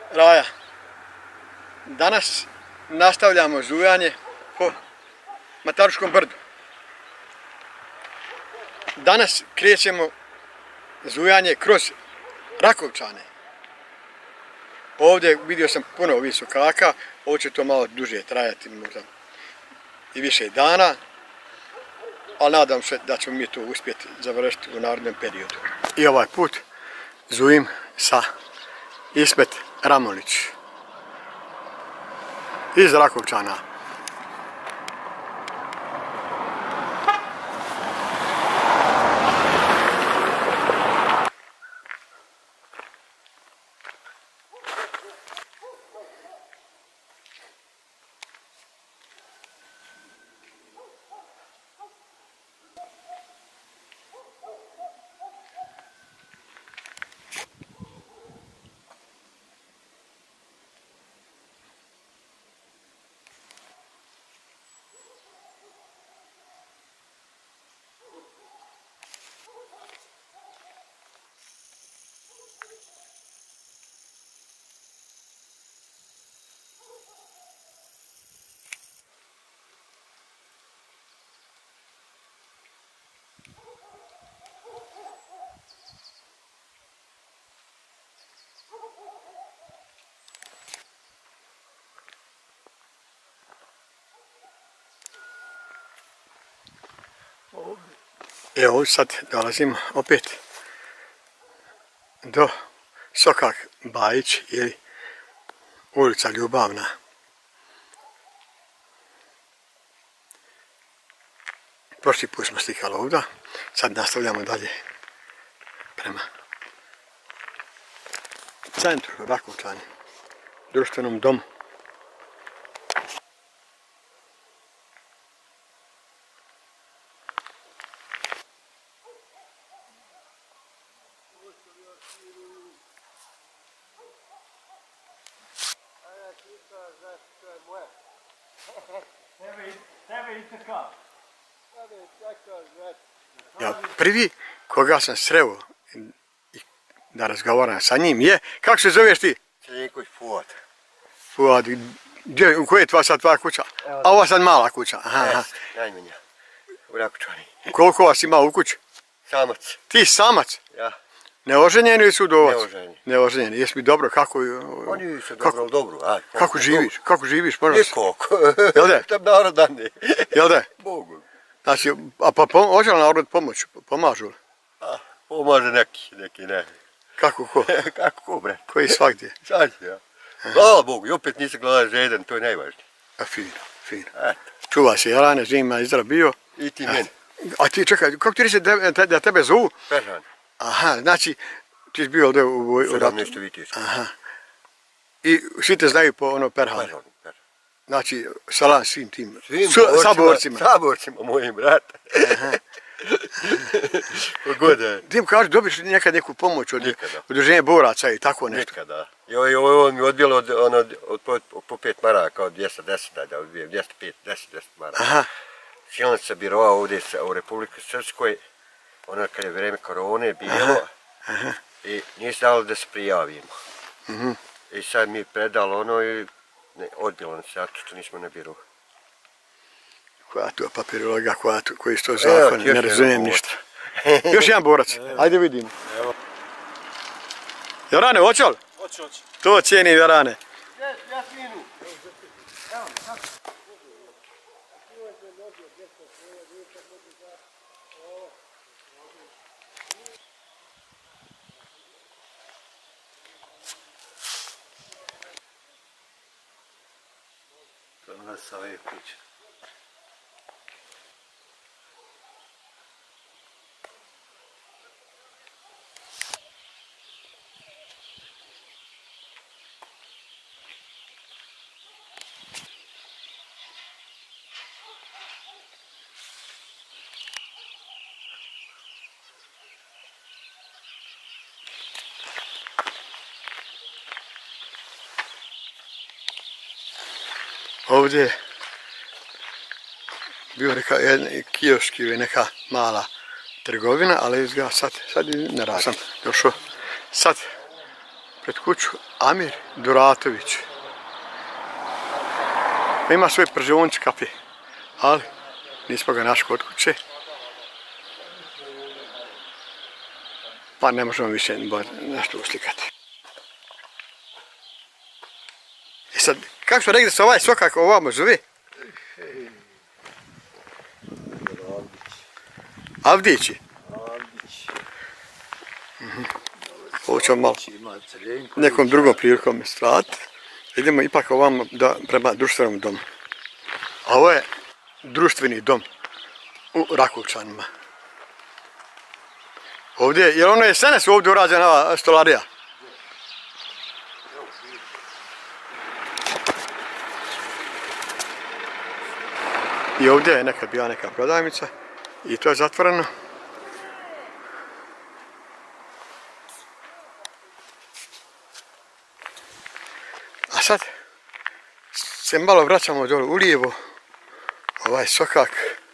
Raja, danas nastavljamo zujanje po Mataruškom brdu. Danas krećemo zujanje kroz Rakovčane. Ovdje vidio sam puno ovih sokaka, ovo će to malo duže trajati, možda i više dana, ali nadam se da ćemo mi to uspjeti završiti u narednom periodu. I ovaj put zujim sa Ismet Ramolić iz Rakovčana. Evo sad dolazimo opet do Sokak Bajić ili ulica Ljubavna. Prošli put smo slikali ovdje, sad nastavljamo dalje prema centru Rakovčana, društvenom domu. Ja, prvi koga sam sreo da razgovaram sa njim je, kako se zoveš ti? Čeljiković Fuad. Fuad, u kojoj je sad tvoja kuća? A ova sad mala kuća? Aha. Najmanja, u Rakovčani. Koliko vas ima u kući? Samac. Ti samac? Ja. Neoženjeni ili su udovac? Neoženjeni. Neoženjeni. Jesi mi dobro, kako... Oni su dobro, dobro. Kako živiš? Kako živiš, moram se? Nikako. Jel da? Tam narod dani. Jel da? Bogu. Znači, a pa hoće li narod pomoć? Pomažu li? Pomaže neki ne. Kako ko? Kako ko, bre? Koji svakdje? Sad ja. Hvala Bogu, i opet nisam gledao žedan, to je najvažnije. A fino, fino. Čuva se Jelane, zima izra bio. I ti meni. A ti čekaj, kako ti reći da tebe zovu? Peržan. Aha, znači, ti si bio ovdje u ratu. 17. vitijska. Aha. I svi te znaju po ono Perhanu. Peržan. Znači, salam svim tim saborcima. Saborcima mojim, brate. Aha. Kogod je. Ti im kažu, dobiš nekad neku pomoć od udruženja boraca i tako nešto? Nikada. I ovo mi odbilo po 5 maraka, od 210, da odbijem, 205, 10 maraka. Aha. Silno se birova ovdje u Republike Srpskoj, ono kad je vrijeme korone bilo, i nisu dali da se prijavimo. I sad mi je predalo ono i odbilo nam se, zato što nismo na biru. Koja tu je papirologa, koji su to zakon, ne razumijem ništa. Još jedan borac, ajde vidimo. Jorane, hoće li? Hoće. To cijeni Jorane. Jasminu. Evo, kako? To je nas sa ove kuće. Ovdje je bio jedan kiosk ili neka mala trgovina, ali ga sad ne radi. Sam došao sad pred kuću Amir Duratović. Ima svoj pržionč kafe, ali nismo ga našli kod kuće. Pa ne možemo više nešto uslikati. I sad, kako smo rekli da se ovaj sokak ovamo zove? Avdići. Ovo ćemo malo nekom drugom prilikom stvarati. Idemo ipak ovamo prema društvenom domu. A ovo je društveni dom u Rakovčanima. Ovdje, jer ono je sene su ovdje urađena stolarija. I ovdje je nekad bila neka prodavnica i to je zatvoreno. A sad se malo vraćamo dole ulijevo, ovaj sokak.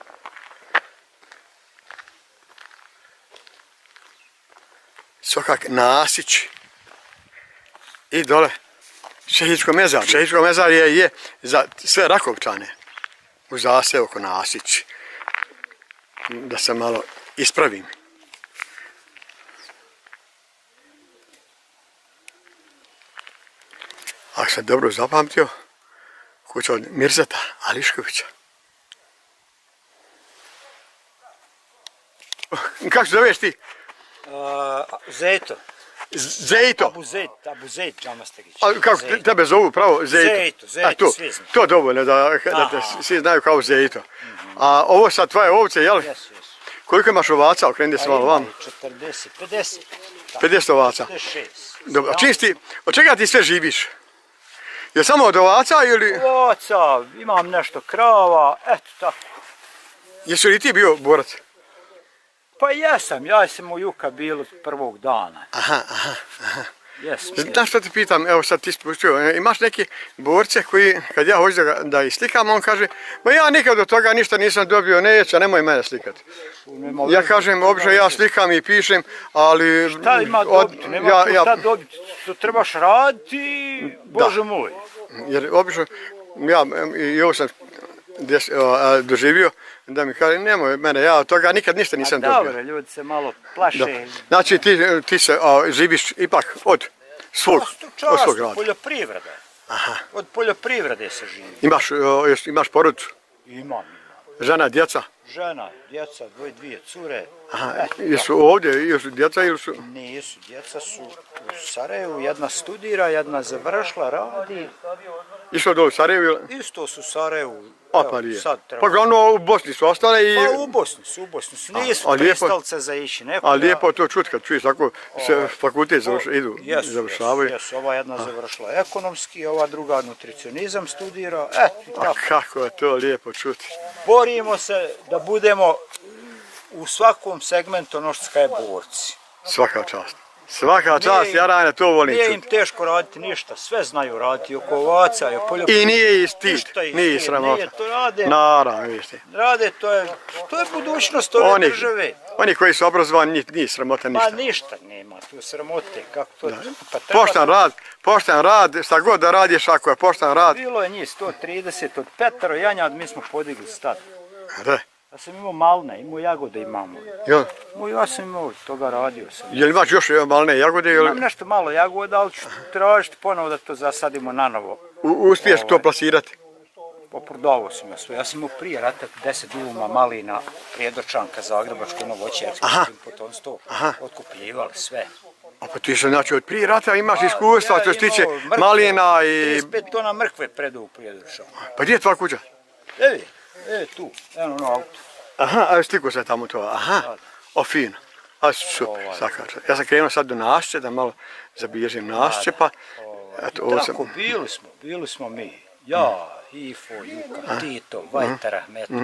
Sokak Nasić i dole Šehičko mezarje. Šehičko mezarje je za sve Rakovčane u zaseoku Nasić. Da se malo ispravim. Ako sam dobro zapamtio, kuća od Mirzeta Ališkovića. Kako se zoveš ti? Zejto. Zejto? Abu Zejt Džamastegić. Kako tebe zovu pravo Zejto? Zejto, svi znaju. To dovoljno da te svi znaju kao Zejto. A ovo sad tvoje ovce, jel? Jesu. Koliko imaš ovaca? Okrenite se malo vam. 40, 50. 50 ovaca. 56. Dobro, od čega ti sve živiš? Je samo od ovaca ili? Ovaca, imam nešto krava, eto tako. Jesu li ti bio borac? Pa jesam, ja sam u Juka bil od prvog dana. Aha. Jesam. Znaš što ti pitam, evo sad ti spuštio, imaš neke borce koji, kad ja hoću da ih slikam, on kaže, ma ja nikad od toga ništa nisam dobio, neće, nemoj mene slikati. Ja kažem, obično ja slikam i pišem, ali... Šta ima dobiti? Nema tu šta dobiti, to trebaš raditi, Bože moj. Jer obično, ja i ovo sam doživio, da mi kaže, nemoj mene, ja od toga nikad ništa nisam dobio. Dobro, ljudi se malo plaše. Znači ti se živiš ipak od svog rada. Poljoprivreda. Od poljoprivrede se živi. Imaš porodicu? Imam. Žena, djeca? Žena, djeca, dvije cure. Jesu ovdje, jesu djeca ili su? Nisu, djeca su u Sarajevu, jedna studira, jedna završila, radi. Išlo do u Sarajevu? Isto su u Sarajevu. Pa nije. Pa glavno u Bosni su ostale i... Pa u Bosni su. Nisu pristalice za ići. A lijepo je to čuti kad čuješ tako se fakultet završavaju. Jesu, ova jedna završila ekonomski, ova druga nutricionizam studira. A kako je to lijepo čuti. Borimo se da budemo u svakom segmentu ono što je borci. Svaka čast. Svaka čast, ja rane to volim čuti. Nije im teško raditi ništa, sve znaju raditi, oko ovaca, i poljoprivrede. I nije i stid, nije sramota. Naravno, vidite. Rade, to je budućnost ove države. Oni koji su obrazovani, nije sramota ništa. Pa ništa nema, tu sramote, kako to... Pošten rad, šta god da radiš, ako je pošten rad. Bilo je njih 130 od Petaro Janjad, mi smo podigli stad. Da. Ja sam imao malne, imao jagode imamo. Jel? Ja sam imao toga, radio sam. Jel imaš još malne jagode? Imam nešto malo jagoda, ali ću tražiti ponovo da to zasadimo na novo. Uspiješ to plasirati? Poprodavao sam ja sve. Ja sam imao prije rata 10 duvuma malina, prijedočanka, Zagrebačko, Novoćersko, potonstvo, otkupljivali sve. A pa ti se znači od prije rata imaš iskustva što se tiče malina i... 35 tona mrkve predao prijedočanka. Pa gdje je tvoja kuća? Evi, tu, eno na auto. Aha, sliko se tamo to, aha, fino. A super, sakača. Ja sam krenuo sad do Nasće, da malo zabilježim Nasće, pa... Tako, bili smo mi. Ja, Ifo, Juka, Tito, Vajtar Ahmetov.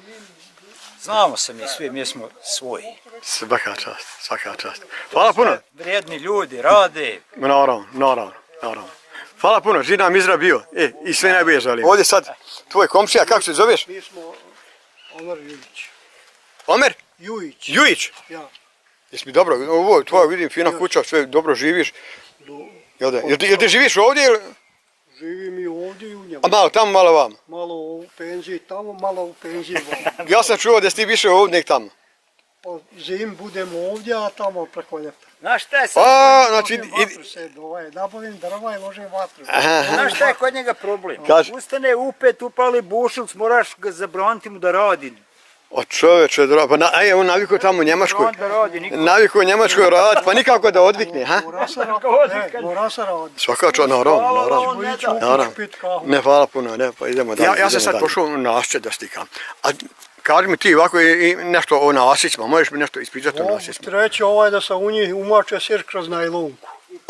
Znamo se mi svi, mi smo svoji. Svaka čast. Hvala puno. Vrijedni ljudi, rade. Naravno. Hvala puno, živ nam Izra bio. I sve najbolje želim. Ovdje sad tvoj komšija, kako se zoveš? Mi smo Omer Jujić. Omer? Jujić. Ja. Jesi mi dobro, ovo je tvoja, vidim, fina kuća, sve dobro živiš. Jel ti živiš ovdje ili? Živim i ovdje i u njemu. A malo tamo, malo vamo. Malo u penziji tamo, malo u penziji vamo. Ja sam čuo da si ti više ovdje nek tamo. Zim budemo ovdje, a tamo preko ljeta. Znaš šta je sad? Znači... Nabavim drva i ložim vatru. Znaš šta je kod njega problem? Kaži. Ustane upet, upali bušilic, moraš ga zabraniti mu da radi. O čoveče, pa on navikao tamo u Njemačkoj. Navikao u Njemačkoj raditi, pa nikako da odvikne, ha? Mora se raditi. Svaka čast, naravno. Ne, hvala puno, ne, pa idemo dalje. Ja sam sad pošao u Nasiće da stikam. A kaži mi ti ovako i nešto o Nasićima, možeš mi nešto ispričati o Nasićima? Treći da se u njih umače sir kroz najlonku.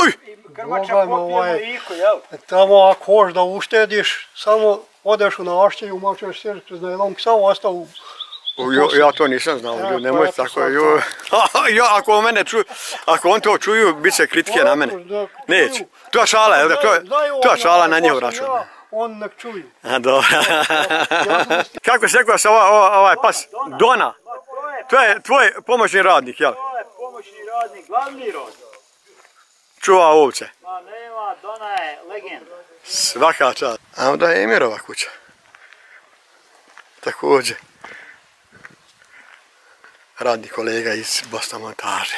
Tamo ako hoš da uštediš, samo odeš u Nasiće i umačeš sir kroz najlonku, samo ostao. Ja to nisam znao, nemoj tako. Ako on to čuju, bit će kritike na mene. Neće. To je šala, jel da? To je šala na njihov račun. On nek čuju. Dobro. Kako se rekao se ovaj pas? Dona. To je tvoj pomoćni radnik, jel? To je pomoćni radnik, glavni radnik. Čuva ovce. Ma nema, Dona je legenda. Svaka čast. A onda je Emirova kuća. Također. Radni kolega iz Bosna montaže.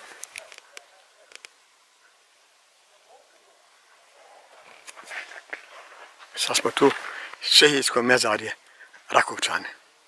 Sad smo tu šehijsko mezarje Rakovčane.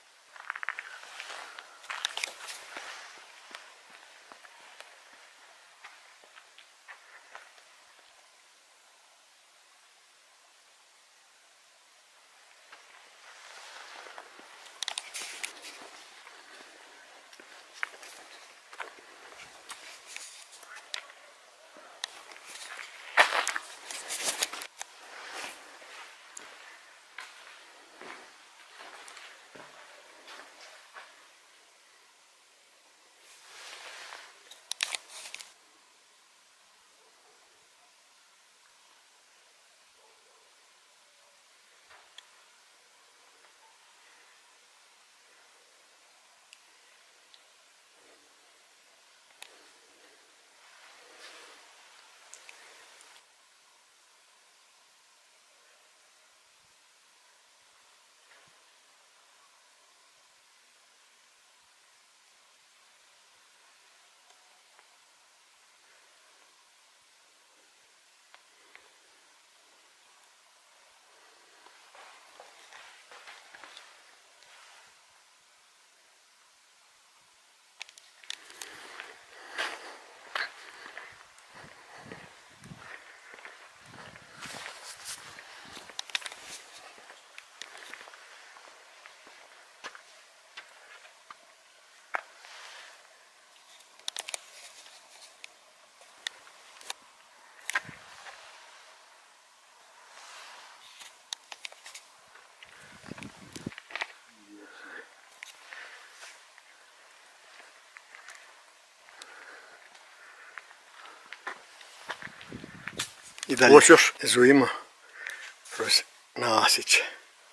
I dalje još zujimo kroz Nasiće.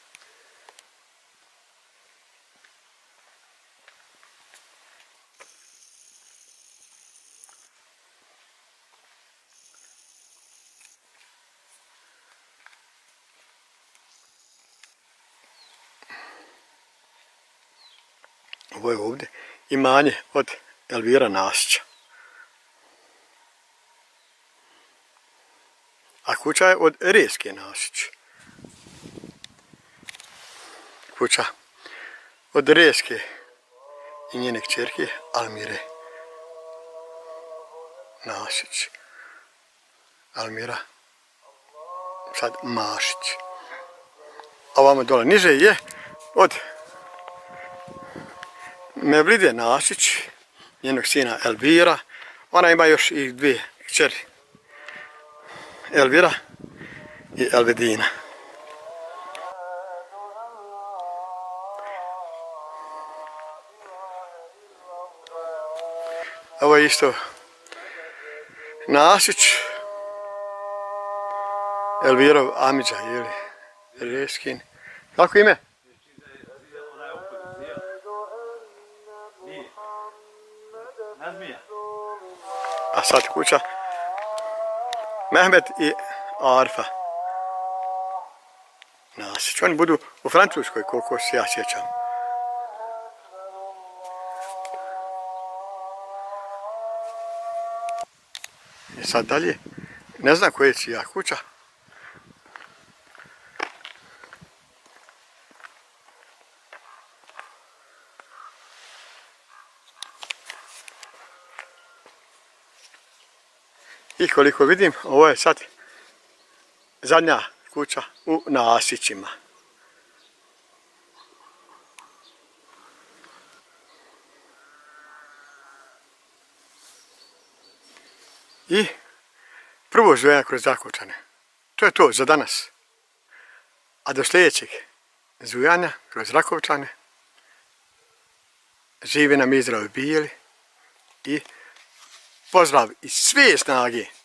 Ovo je ovdje imanje od Elvira Nasića. A kuća je od Reske Nasić. Kuća od Reske i njene kćerke Almire Nasić. Almira sad Mašić. A ovamo dole niže je od Mevlide Nasić, njenog sina Elvira. Ona ima još i dvije kćeri. Elvira i Elvedina. Ovo je isto Nasić, Elvirov amidža, ili Reskin. Kako ime? A sad kuća Mehmet i Arfa Nasić. Oni budu u Francuskoj, koliko se ja sjećam. I sad dalje, ne znam koja je čija kuća. I koliko vidim, ovo je sad zadnja kuća u Nasićima. I prvo zujanja kroz Rakovčane. To je to za danas. A do sljedećeg zujanja kroz Rakovčane živi nam i zdravi bili i pozdrav iz sve snage